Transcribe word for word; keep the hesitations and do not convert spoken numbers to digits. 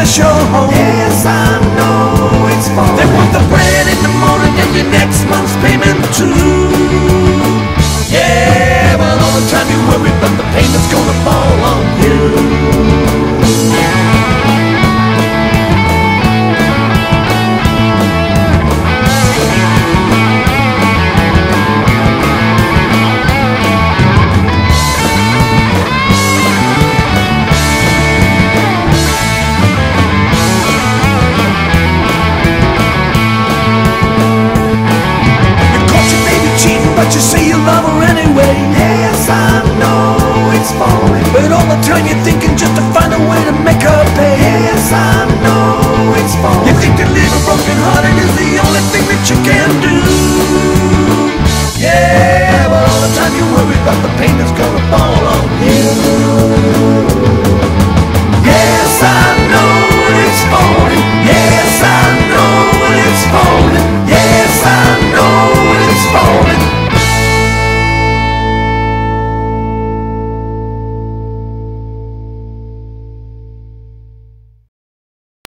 repossess your home. Yes, I know it's falling. They want the bread in the morning and your next month's payment too. Yeah, but all the time you worry about the payment's gonna fall on you. But you say you love her anyway. Yes, I know it's falling. But all the time you're thinking just to find a way to make her pay. Yes, I know it's falling. You think to leave her broken hearted is the only thing that you can do.